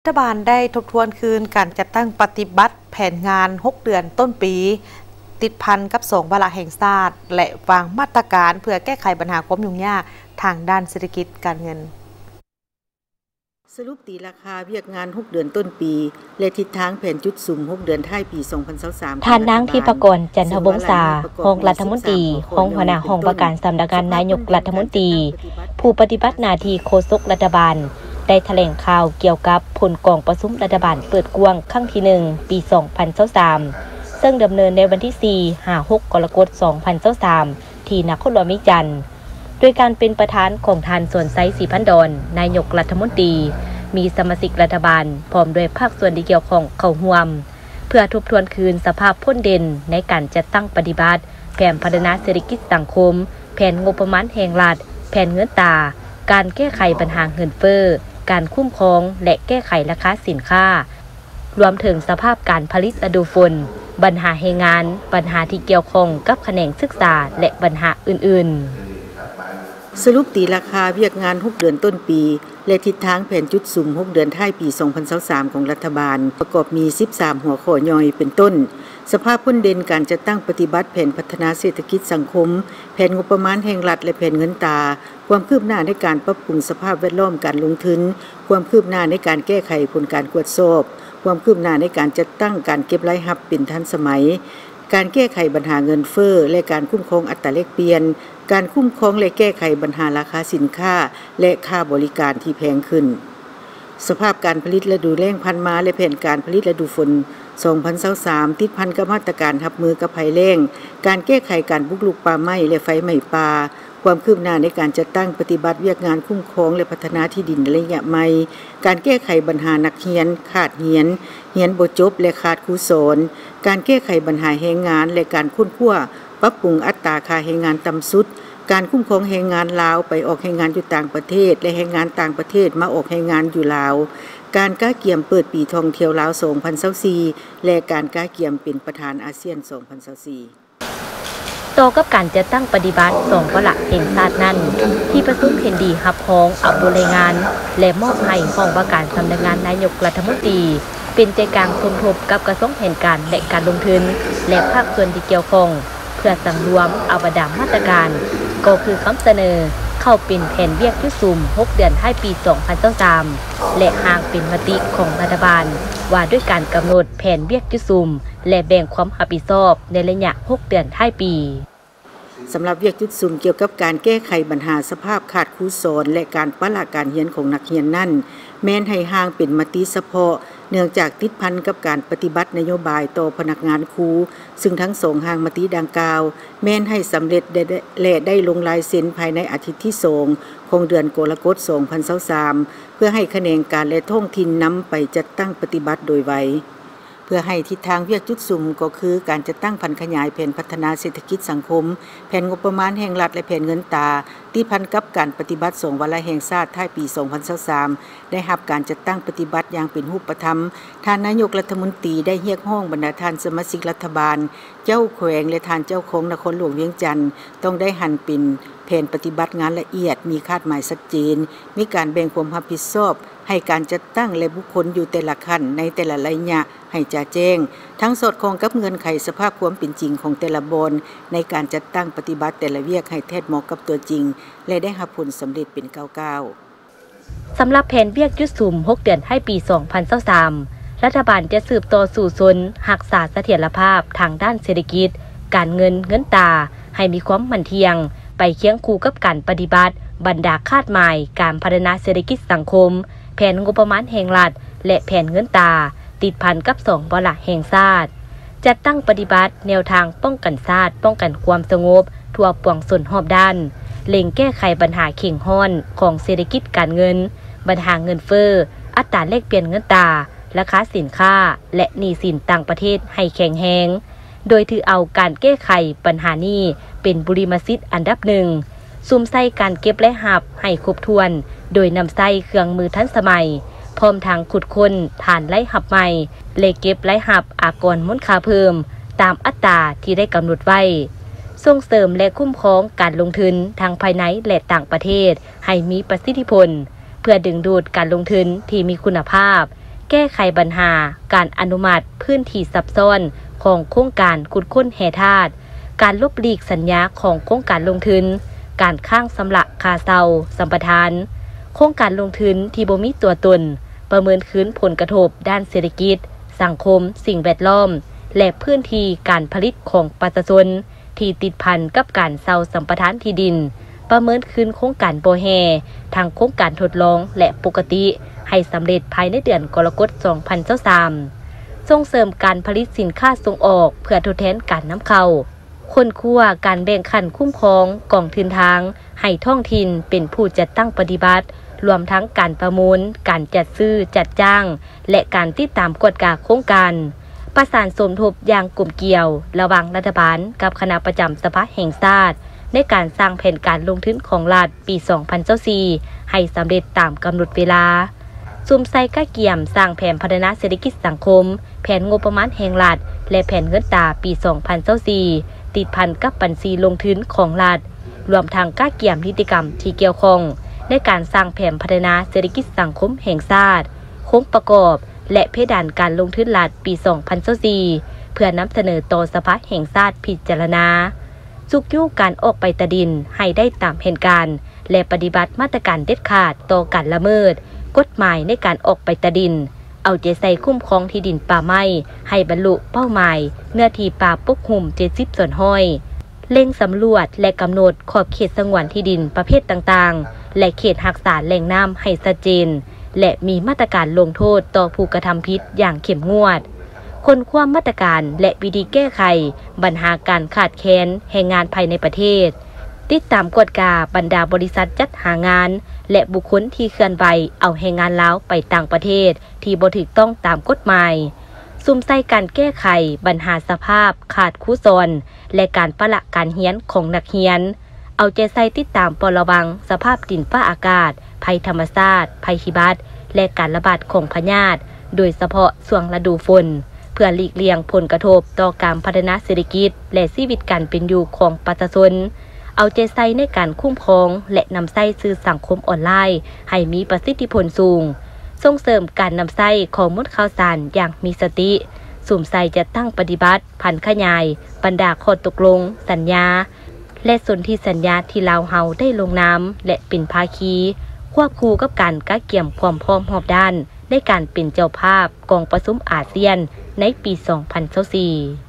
ฐบาลได้ทบทวนคืนการจัดตั้งปฏิบัติแผนงาน6เดือนต้นปีติดพันกับ2วาระแห่งชาติและวางมาตรการเพื่อแก้ไขปัญหาความยุ่งยากทางด้านเศรษฐกิจการเงินสรุปตีราคาเวียกงาน6เดือนต้นปีและทิศทางแผนจุดสุ่ม6เดือนท้ายปี2023 ท่านนางทิพกรจันทวงศ์รองรัฐมนตรีรองหัวหน้าห้องว่าการสำนักงานนายกรัฐมนตรีผู้ปฏิบัติหน้าที่โฆษกรัฐบาลได้แถลงข่าวเกี่ยวกับผลกองประชุมรัฐบาลเปิดกว้างครั้งที่1ปี2023ซึ่งดำเนินในวันที่4-6 กรกฎาคม2023ที่นครหลวงวิจันทร์โดยการเป็นประธานของท่านสวนไซศรีพันดอนนายกรัฐมนตรีมีสมาชิกรัฐบาลพร้อมด้วยภาคส่วนที่เกี่ยวข้องเข้าร่วมเพื่อทบทวนคืนสภาพพ้นเด่นในการจัดตั้งปฏิบัติแผนพัฒนาเศรษฐกิจสังคมแผนงบประมาณแห่งรัฐแผนเงินตราการแก้ไขปัญหาเงินเฟ้อการคุ้มครองและแก้ไขราคาสินค้ารวมถึงสภาพการผลิตฤดูฝนปัญหาแรงงานปัญหาที่เกี่ยวข้องกับแขนงศึกษาและปัญหาอื่นๆสรุปตีราคาเวียกงาน6เดือนต้นปีและทิศทางแผนจุดสุ่ม6เดือนท้ายปี2023ของรัฐบาลประกอบมี13หัวข้อย่อยเป็นต้นสภาพพ้นเด่นการจัดตั้งปฏิบัติแผนพัฒนาเศรษฐกิจสังคมแผนงบประมาณแห่งรัฐและแผนเงินตราความคืบหน้าในการปรับปรุงสภาพแวดล้อมการลงทุนความคืบหน้าในการแก้ไขผลการตรวจสอบความคืบหน้าในการจัดตั้งการเก็บรายรับเป็นทันสมัยการแก้ไขปัญหาเงินเฟ้อและการคุ้มครองอัตราแลกเปลี่ยนการคุ้มครองและแก้ไขปัญหาราคาสินค้าและค่าบริการที่แพงขึ้นสภาพการผลิตฤดูแล้งพันมาและแผนการผลิตฤดูฝน2023ติดพันกับมาตรการรับมือกับภัยแล้งการแก้ไขการบุกรุกป่าไม้และไฟไหม้ป่าความคืบหน้าในการจัดตั้งปฏิบัติเวียกงานคุ้มครองและพัฒนาที่ดินระยะใหม่การแก้ไขปัญหานักเรียนขาดเรียนบ่จบและขาดครูสอนการแก้ไขปัญหาแรงงานและการค้นคว้าปรับปรุงอัตราค่าแรงงานต่ำสุดการคุ้มครองแรงงานลาวไปออกแรงงานอยู่ต่างประเทศและแรงงานต่างประเทศมาออกแรงงานอยู่ลาวการก้าเกี่ยมเปิดปีท่องเที่ยวลาว2024และการก้าเกี่ยมเป็นประธานอาเซียน2024 ต่อกับการจัดตั้งปฏิบัติ2วาระแห่งชาตินั้นที่ประชุมเห็นดีรับรองเอารายงานและมอบให้ห้องว่าการสำนักงานนายกรัฐมนตรีเป็นใจกลางสมทบกับกระทรวงแห่งการและการลงทุนและภาคส่วนที่เกี่ยวข้องเพื่อสั่งรวมเอาบรรดามาตรการก็คือคำเสนอเข้าเป็นแผนเวียกจุดสุ่ม6เดือนท้ายปี2023และหากเป็นมติของรัฐบาลว่าด้วยการกำหนดแผนเวียกจุดสุ่มและแบ่งความรับผิดชอบในระยะ6เดือนท้ายปีสำหรับเวียกจุดสุ่มเกี่ยวกับการแก้ไขปัญหาสภาพขาดครูสอนและการปละการเรียนของนักเรียนนั่นแม้นให้ห่างเป็นมติเฉพาะเนื่องจากติดพันกับการปฏิบัตินโยบายต่อพนักงานครูซึ่งทั้งสองห่างมติดังกล่าวแม้นให้สำเร็จและได้ลงลายเซ็นภายในอาทิตย์ที่2ของเดือนกรกฎาคม2023เพื่อให้คะแนนการและท้องถิ่นนำไปจัดตั้งปฏิบัติโดยไวเพื่อให้ทิศทางเวียกจุดสุ่มก็คือการจัดตั้งพันขยายแผนพัฒนาเศรษฐกิจสังคมแผนงบประมาณแห่งรัฐและแผนเงินตราที่พันกับการปฏิบัติ2วาระแห่งชาติท้ายปี2023ได้รับการจัดตั้งปฏิบัติอย่างเป็นรูปธรรมท่านนายกรัฐมนตรีได้เรียกร้องบรรดาท่านสมาชิกรัฐบาลเจ้าแขวงและท่านเจ้าของนครหลวงเวียงจันทร์ต้องได้หันเป็นแผนปฏิบัติงานละเอียดมีคาดหมายชัดเจนมีการแบ่งความรับผิดชอบให้การจัดตั้งและบุคคลอยู่แต่ละขั้นในแต่ละระยะให้จ่าแจ้งทั้งสอดคล้องกับเงื่อนไขสภาพความเป็นจริงของแต่ละบอนในการจัดตั้งปฏิบัติแต่ละเวียกให้แท้เหมาะกับตัวจริงและได้รับผลสำเร็จเป็นก้าวๆสำหรับแผนเวียกจุดสุ่ม6เดือนให้ปี2023รัฐบาลจะสืบต่อสู่ชนรักษาเสถียรภาพทางด้านเศรษฐกิจการเงินตราให้มีความมั่นเที่ยงไปเคียงคู่กับการปฏิบัติบรรดาคาดหมายการพัฒนาเศรษฐกิจสังคมแผนงบประมาณแห่งรัฐและแผนเงินตราติดพันกับ2วาระแห่งชาติจัดตั้งปฏิบัติแนวทางป้องกันชาติป้องกันความสงบทั่วปวงชนรอบด้านเล็งแก้ไขปัญหาเข่งห้อนของเศรษฐกิจการเงินปัญหาเงินเฟ้ออัตราแลกเปลี่ยนเงินตราราคาสินค้าและหนี้สินต่างประเทศให้แข็งแรงโดยถือเอาการแก้ไขปัญหานี้เป็นบุริมสิทธิ์อันดับหนึ่งซุ่มใส่การเก็บและหับให้ครบถ้วนโดยนำใส่เครื่องมือทันสมัยพร้อมทางขุดค้นฐานไล่หับใหม่เลเก็บไล่หับอากรมูลค่าเพิ่มตามอัตราที่ได้กำหนดไว้ส่งเสริมและคุ้มครองการลงทุนทางภายในและต่างประเทศให้มีประสิทธิผลเพื่อดึงดูดการลงทุนที่มีคุณภาพแก้ไขปัญหาการอนุมัติพื้นที่ซับซ้อนของโครงการขุดค้นแห่ธาตุการลบหลีกสัญญาของโครงการลงทุนการข้างสำหรับคาเซาสัมปทานโครงการลงทุนที่บ่มีตัวตนประเมินคืนผลกระทบด้านเศรษฐกิจสังคมสิ่งแวดล้อมและพื้นที่การผลิตของประชาชนที่ติดพันกับการเซาสัมปทานที่ดินประเมินคืนโครงการโบแฮทางโครงการทดลองและปกติให้สำเร็จภายในเดือนกรกฎาคม 2023ส่งเสริมการผลิตสินค้าส่งออกเพื่อทดแทนการนำเข้าคนคั่วการแบ่งขันคุ้มครองกองทุนทางให้ท้องถิ่นเป็นผู้จัดตั้งปฏิบัติรวมทั้งการประมูลการจัดซื้อจัดจ้างและการติดตามกฎกาโครงการประสานสมทบอย่างกลุ่มเกี่ยวระหว่างรัฐบาลกับคณะประจำสภาแห่งชาติในการสร้างแผนการลงทุนของรัฐปี 2024ให้สำเร็จตามกำหนดเวลาซุ่มไซก้าเกี่ยมสร้างแผนพัฒนาเศรษฐกิจสังคมแผนงบประมาณแห่งรัฐและแผนเงินตราปี 2024ติดพันกับบัญชีลงทุนของรัฐรวมทางก้าเกี่ยมนิติกรรมที่เกี่ยวข้องในการสร้างแผนพัฒนาเศรษฐกิจสังคมแห่งชาติโครงประกอบและเพดานการลงทุนรัฐปี 2024เพื่อนำเสนอต่อสภาแห่งชาติพิจารณาสุกยุการออกไปตะดินให้ได้ตามแผนการและปฏิบัติมาตรการเด็ดขาดต่อการละเมิดกฎหมายในการออกไปตะดินเอาใจใส่คุ้มครองที่ดินป่าไม้ให้บรรลุเป้าหมายเนื้อที่ป่าปกคลุม70 ส่วนห้อยเร่งสำรวจและกำหนดขอบเขตสงวนที่ดินประเภทต่างๆและเขตรักษาแหล่งน้ำให้ชัดเจนและมีมาตรการลงโทษต่อผู้กระทำผิดอย่างเข้มงวดค้นคว้ามาตรการและวิธีแก้ไขปัญหาการขาดแคลนแรงงานภายในประเทศติดตามกฎกาบรรดาบริษัทจัดหางานและบุคคลที่เคลื่อนไหวเอาแรงงานลาวไปต่างประเทศที่บ่ถูกต้องตามกฎหมายซุ่มใส่การแก้ไขปัญหาสภาพขาดครูสอนและการปละการเรียนของนักเรียนเอาใจใส่ติดตามเฝ้าระวังสภาพดินฟ้าอากาศภัยธรรมชาติภัยพิบัติและการระบาดของพยาธิโดยเฉพาะช่วงฤดูฝนเพื่อหลีกเลี่ยงผลกระทบต่อการพัฒนาเศรษฐกิจและชีวิตการเป็นอยู่ของประชาชนเอาใจใส่ในการคุ้มครองและนำใส่สื่อสังคมออนไลน์ให้มีประสิทธิผลสูงส่งเสริมการนำใส่ข้อมูลข่าวสารอย่างมีสติสุ่มใส่จะตั้งปฏิบัติพันขยายบรรดาข้อตกลงสัญญาและสนธิสัญญาที่ลาวเฮาได้ลงนามและเป็นภาคีควบคู่กับการก้าเกี่ยมความพร้อมรอบด้านในการเป็นเจ้าภาพกองประชุมอาเซียนในปี 2024